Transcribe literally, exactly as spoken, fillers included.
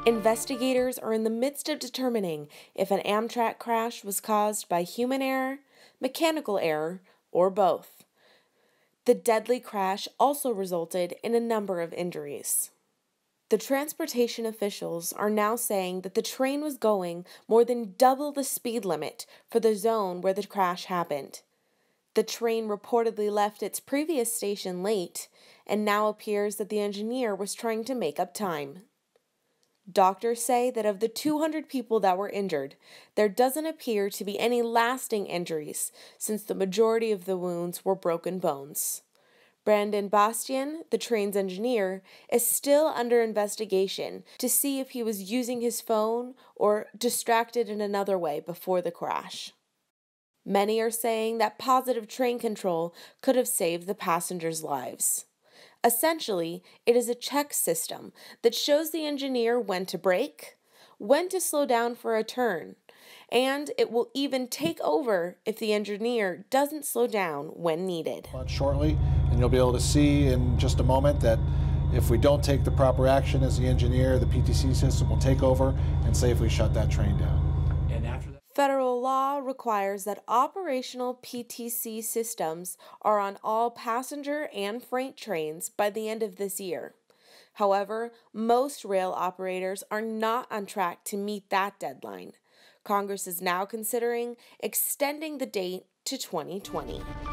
Investigators are in the midst of determining if an Amtrak crash was caused by human error, mechanical error, or both. The deadly crash also resulted in a number of injuries. The transportation officials are now saying that the train was going more than double the speed limit for the zone where the crash happened. The train reportedly left its previous station late, and now appears that the engineer was trying to make up time. Doctors say that of the two hundred people that were injured, there doesn't appear to be any lasting injuries, since the majority of the wounds were broken bones. Brandon Bastian, the train's engineer, is still under investigation to see if he was using his phone or distracted in another way before the crash. Many are saying that positive train control could have saved the passengers' lives. Essentially, it is a check system that shows the engineer when to brake, when to slow down for a turn, and it will even take over if the engineer doesn't slow down when needed. Shortly, and you'll be able to see in just a moment that if we don't take the proper action as the engineer, the P T C system will take over and safely shut that train down. And after that, federal law requires that operational P T C systems are on all passenger and freight trains by the end of this year. However, most rail operators are not on track to meet that deadline. Congress is now considering extending the date to twenty twenty.